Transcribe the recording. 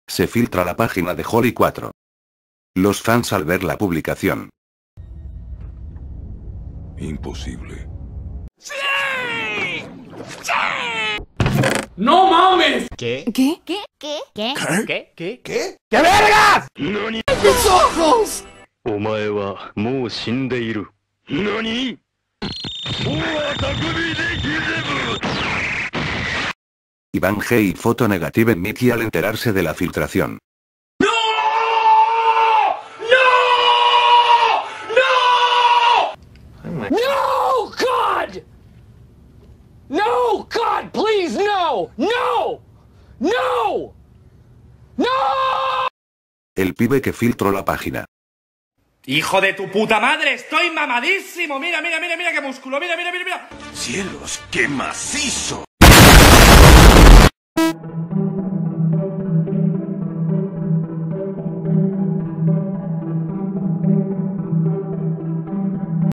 Se filtra la página de Holly 4. Los fans al ver la publicación. Imposible. ¡Sí! ¡Sí! ¡No mames! ¿Qué? ¿Qué? ¿Qué? ¿Qué? ¿Qué? ¿Qué? ¿Qué? ¿Qué? ¡Qué vergas! ¡Nani! ¡Mis ojos! お前はもう死んでいる。何？おは匠でギゼブ。 Iván G y foto negativa en Mickey al enterarse de la filtración. ¡No! ¡No! ¡No! ¡No, God! ¡No, God, please, no! ¡No! ¡No! ¡No! El pibe que filtró la página. ¡Hijo de tu puta madre! ¡Estoy mamadísimo! ¡Mira, mira, mira, mira qué músculo! ¡Mira, mira, mira, mira! ¡Cielos, qué macizo!